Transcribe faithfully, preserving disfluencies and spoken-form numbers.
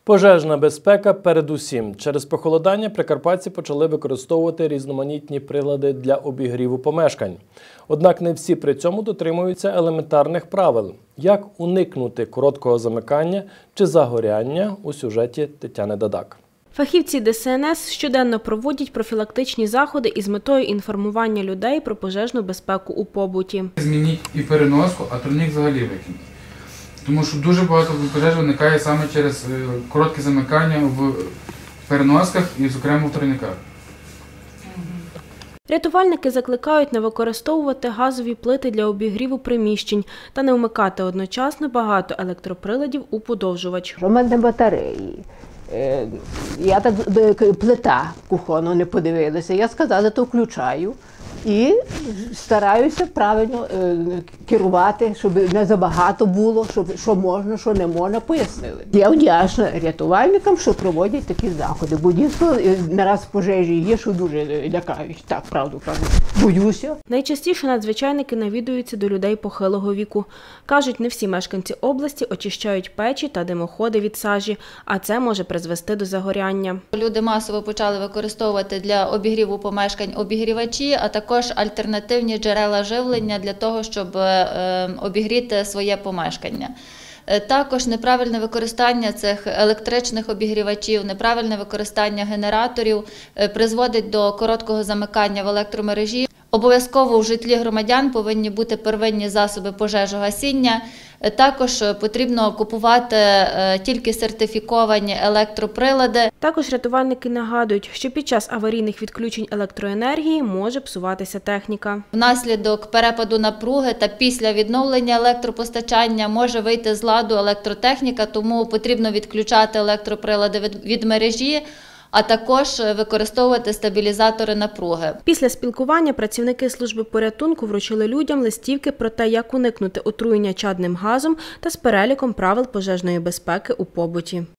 Пожежна безпека передусім. Через похолодання прикарпатці почали використовувати різноманітні прилади для обігріву помешкань. Однак не всі при цьому дотримуються елементарних правил. Як уникнути короткого замикання чи загоряння – у сюжеті Тетяни Дадак. Фахівці Де Ес Ен Ес щоденно проводять профілактичні заходи із метою інформування людей про пожежну безпеку у побуті. Змініть і переноску, а турнік взагалі викиньте. Тому що дуже багато пожеж виникає саме через коротке замикання в переносках і, зокрема, в турніках. Рятувальники закликають не використовувати газові плити для обігріву приміщень та не вмикати одночасно багато електроприладів у подовжувач. У мене батареї. Я так, плита кухонна, не подивилася. Я сказала, то включаю і стараюся правильно керувати, щоб не забагато було, щоб що можна, що не можна, пояснили. Я вдячна рятувальникам, що проводять такі заходи. Бо дійсно не раз пожежі є, що дуже лякають. Так, правду кажу. Боюся. Найчастіше надзвичайники навідуються до людей похилого віку. Кажуть, не всі мешканці області очищають печі та димоходи від сажі, а це може призвести до загоряння. Люди масово почали використовувати для обігріву помешкань обігрівачі, а також альтернативні джерела живлення для того, щоб обігріти своє помешкання. Також неправильне використання цих електричних обігрівачів, неправильне використання генераторів призводить до короткого замикання в електромережі. Обов'язково в житлі громадян повинні бути первинні засоби пожежогасіння. Також потрібно купувати тільки сертифіковані електроприлади. Також рятувальники нагадують, що під час аварійних відключень електроенергії може псуватися техніка. Внаслідок перепаду напруги та після відновлення електропостачання може вийти з ладу електротехніка, тому потрібно відключати електроприлади від мережі, а також використовувати стабілізатори напруги. Після спілкування працівники служби порятунку вручили людям листівки про те, як уникнути отруєння чадним газом та з переліком правил пожежної безпеки у побуті.